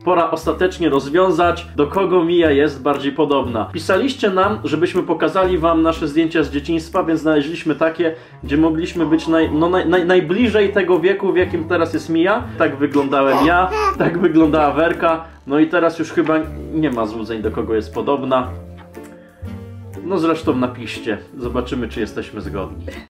pora ostatecznie rozwiązać, do kogo Mija jest bardziej podobna. Pisaliście nam, żebyśmy pokazali wam nasze zdjęcia z dzieciństwa, więc znaleźliśmy takie, gdzie mogliśmy być najbliżej tego wieku, w jakim teraz jest Mija. Tak wyglądałem ja, tak wyglądała Werka, no i teraz już chyba nie ma złudzeń, do kogo jest podobna. No zresztą napiszcie, zobaczymy, czy jesteśmy zgodni.